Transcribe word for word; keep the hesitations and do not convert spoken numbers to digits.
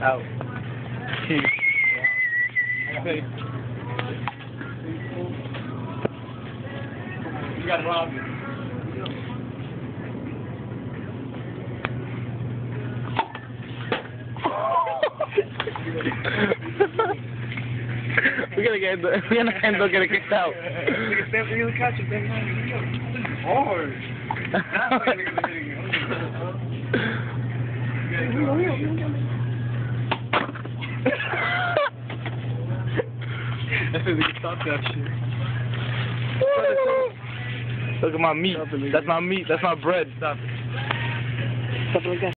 Out. You gotta rob me. We're gonna get the, we're gonna end up getting kicked out. Hard. Stop that shit. Look at my meat. That's my meat. That's my bread. Stop it. Stop it like that.